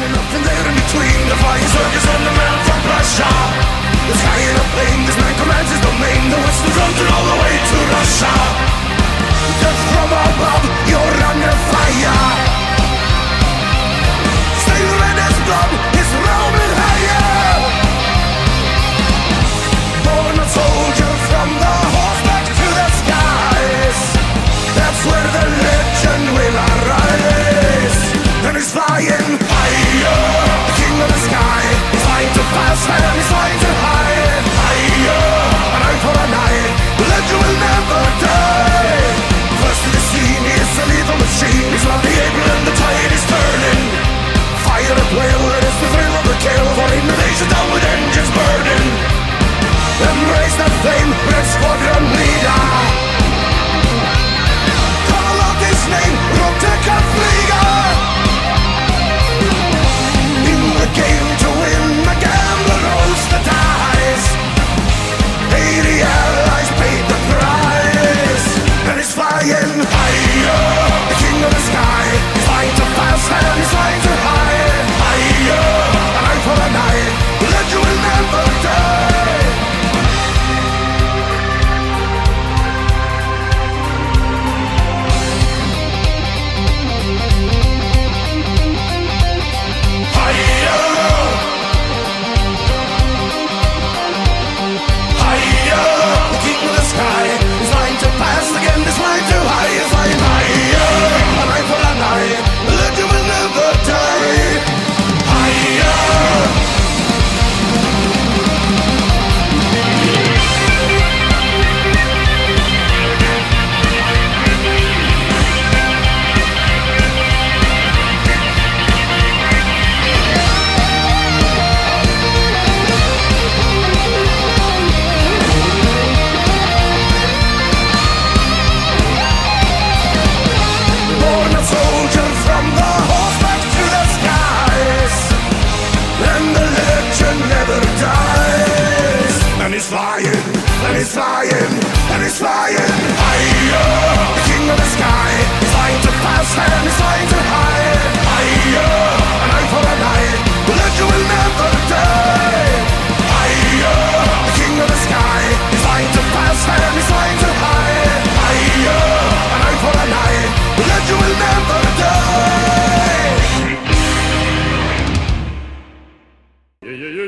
nothing there in between. The flying circus and the man from Prussia. The sky in a plane, this man commands his domain. The Western frontier all the way to Russia. Death from above, you're under fire. Stay red as blood, is roaming higher. Born a soldier from the horseback to the skies. That's where the legend will arise. And he's flying higher. The king of the sky. He's flying too fast and he's flying too high. Higher, an eye for an eye. The legend will never die. First to the scene, he's a lethal machine. He's not the April and the tide is turning. Fire at will, it is the thrill of the kill. For invasion down with engines burning. Embrace the flame, Red Squadron leader. Call out his name, Roteka Flieger. In the game to win, the gambler rolls the dice. 80 allies paid the price. And he's flying higher. The king of the sky. He's flying too fast and he's flying too high. Higher, an eye for an eye. The legend will never die. Yeah, yeah, yeah.